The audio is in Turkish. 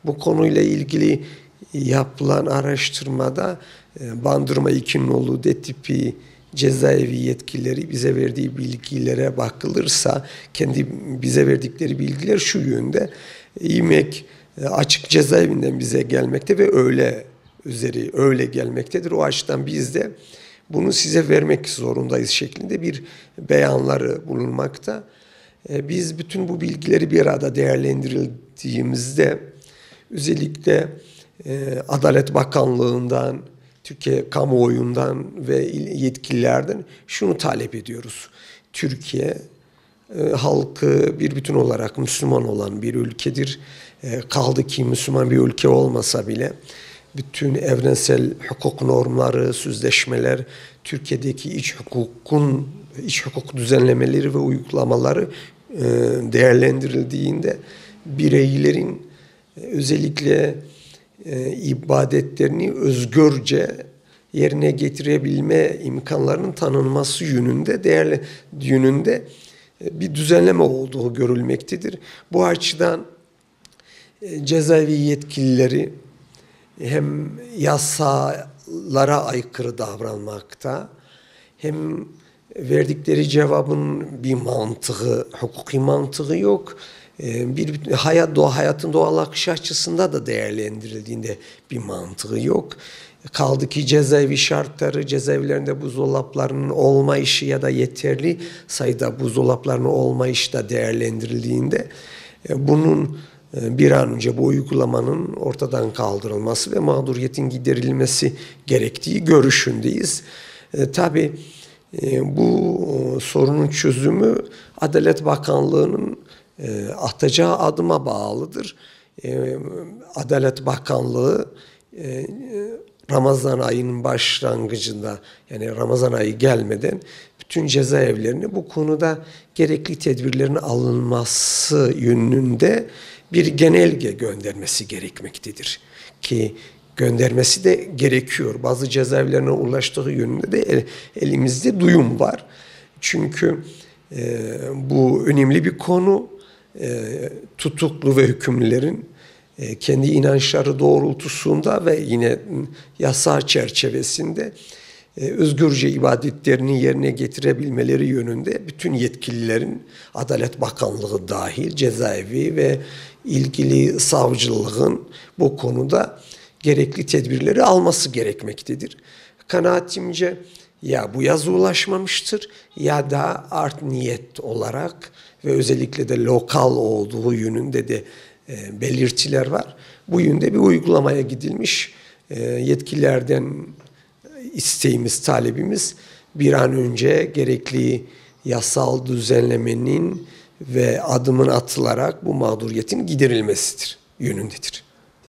Bu konuyla ilgili yapılan araştırmada Bandırma 2 nolu D tipi cezaevi yetkilileri bize verdiği bilgilere bakılırsa kendi bize verdikleri bilgiler şu yönde. İmek açık cezaevinden bize gelmekte ve öyle gelmektedir. O açıdan biz de bunu size vermek zorundayız şeklinde bir beyanları bulunmakta. Biz bütün bu bilgileri bir arada değerlendirildiğimizde özellikle Adalet Bakanlığı'ndan, Türkiye kamuoyundan ve yetkililerden şunu talep ediyoruz. Türkiye halkı bir bütün olarak Müslüman olan bir ülkedir. Kaldı ki Müslüman bir ülke olmasa bile bütün evrensel hukuk normları, sözleşmeler, Türkiye'deki iç hukuk düzenlemeleri ve uygulamaları değerlendirildiğinde bireylerin özellikle ibadetlerini özgürce yerine getirebilme imkanlarının tanınması yönünde bir düzenleme olduğu görülmektedir. Bu açıdan cezaevi yetkilileri hem yasalara aykırı davranmakta, hem verdikleri cevabın bir mantığı, hukuki mantığı yok. Hayatın doğal akışı açısından da değerlendirildiğinde bir mantığı yok. Kaldı ki cezaevi şartları, cezaevlerinde buzdolaplarının olmayışı ya da yeterli sayıda buzdolaplarının olmayışı da değerlendirildiğinde bunun bir an önce bu uygulamanın ortadan kaldırılması ve mağduriyetin giderilmesi gerektiği görüşündeyiz. Tabii bu sorunun çözümü Adalet Bakanlığı'nın atacağı adıma bağlıdır. Adalet Bakanlığı Ramazan ayının başlangıcında, yani Ramazan ayı gelmeden bütün cezaevlerine bu konuda gerekli tedbirlerin alınması yönünde bir genelge göndermesi gerekmektedir. Ki göndermesi de gerekiyor. Bazı cezaevlerine ulaştığı yönünde de elimizde duyum var. Çünkü bu önemli bir konu. Tutuklu ve hükümlülerin kendi inançları doğrultusunda ve yine yasa çerçevesinde özgürce ibadetlerini yerine getirebilmeleri yönünde bütün yetkililerin, Adalet Bakanlığı dahil, cezaevi ve ilgili savcılığın bu konuda gerekli tedbirleri alması gerekmektedir. Kanaatimce ya bu yazı ulaşmamıştır ya da art niyet olarak ve özellikle de lokal olduğu yönünde de belirtiler var. Bu yönde bir uygulamaya gidilmiş. Yetkililerden isteğimiz, talebimiz bir an önce gerekli yasal düzenlemenin ve adımın atılarak bu mağduriyetin giderilmesidir yönündedir.